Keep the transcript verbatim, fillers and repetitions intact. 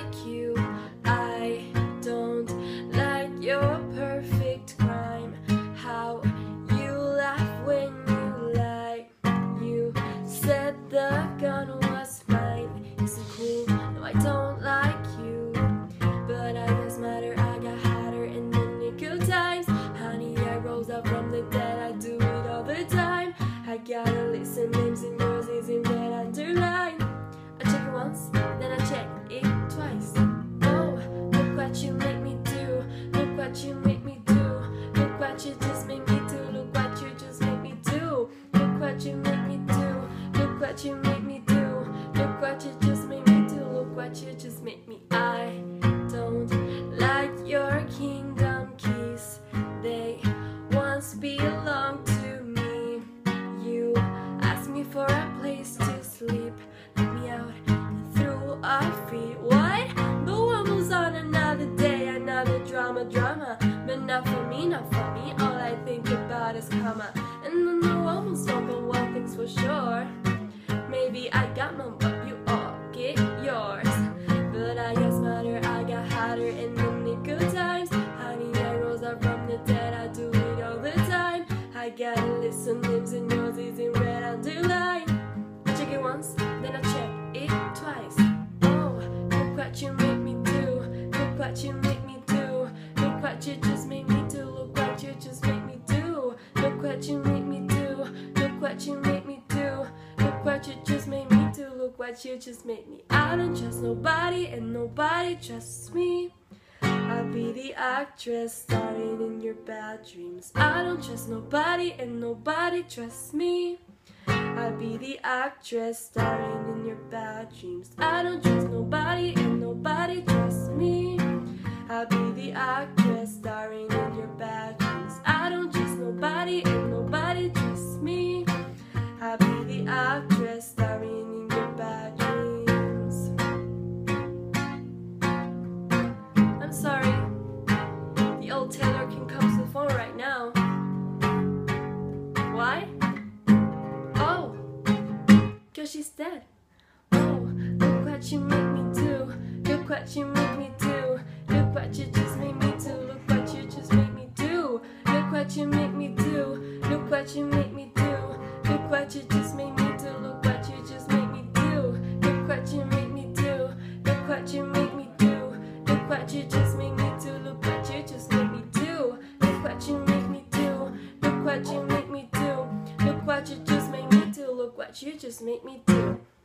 like you. I don't like your perfect crime. How you laugh when you lie. You said the gun was mine. Isn't cool, no I don't like you. But I guess matter, I got hotter in the nick of times. Honey, I rose up from the dead, I do it all the time. I gotta listen names and yours is in red underline. I check it once, then I check it twice. Oh, look what you make me do. Look what you make me do. Look what you just make me do. Look what you just make me do. Look what you make me do. Look what you make me do. Look what you just make me do. Look what you just make me. I don't like your kingdom keys. They once belonged to me. You asked me for a place to sleep. Let me out and threw our feet. What? The world moves on another day, another drama, drama. But not for me, not for me. All I think about is karma. And then the world moves on, but one thing's for sure. Maybe I got mine, but you all get yours. But I guess matter, I got hotter in the nick of times. Honey, I rose up from the dead, I do it all the time. I gotta listen names and yours is in red underline. I check it once, then I check it twice. Oh, look what you make me do. Look what you make me do. Look what you just make me do. Look what you just make me do. Look what you make me do. Look what you make me do. Look what you just made me do. Look what you just made me. I don't trust nobody and nobody trusts me. I'll be the actress starring in your bad dreams. I don't trust nobody and nobody trusts me. I'll be the actress starring in your bad dreams. I don't trust nobody and nobody trusts me. I'll be the actress starring in your bad dreams. I don't trust nobody and nobody trusts me. I'll be the actress starring in your bad dreams. I'm sorry, the old Taylor can come to the phone right now. Why? Oh, cause she's dead. Oh, look what you make me do. Look what you make me do. Look what you just made me do. Look what you just made me do. Look what you make me do. Look what you make me do. Look what you just made me do. Look what you just made me do. Look what you make me do. Look what you make me do. Look what you just made me do. Look what you just made me do. Look what you make me do. Look what you make me do. Look what you just made me do. Look what you just made me do.